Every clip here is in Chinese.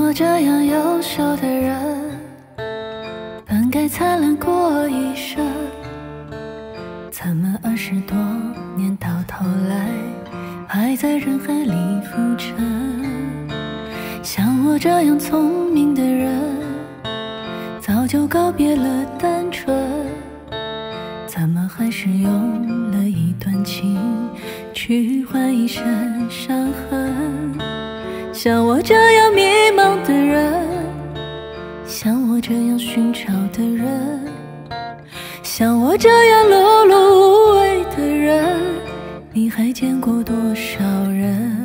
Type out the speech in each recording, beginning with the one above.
我这样优秀的人，本该灿烂过一生，怎么20多年到头来，还在人海里浮沉？像我这样聪明的人，早就告别了单纯，怎么还是用了一段情去换一身伤痕？像我这样迷茫的人，像我这样寻找的人，像我这样碌碌无为的人，你还见过多少人？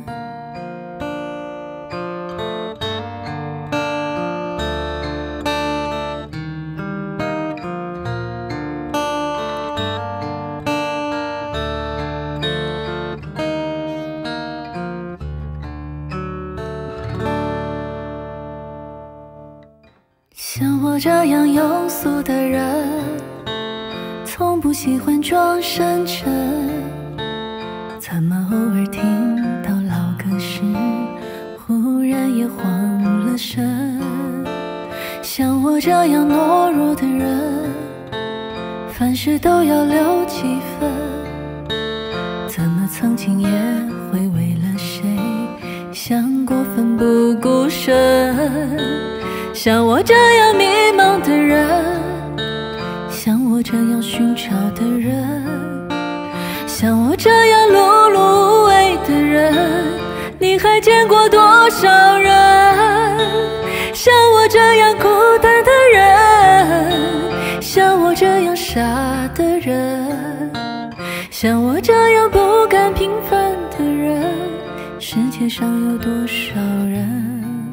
像我这样庸俗的人，从不喜欢装深沉，怎么偶尔听到老歌时，忽然也慌了神？像我这样懦弱的人，凡事都要留几分，怎么曾经也会为了谁想过奋不顾身？像我这样迷茫的人，像我这样寻找的人，像我这样碌碌无为的人，你还见过多少人？像我这样孤单的人，像我这样傻的人，像我这样不甘平凡的人，世界上有多少人？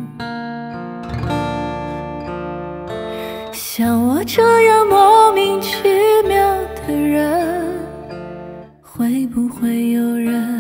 像我这样莫名其妙的人，会不会有人？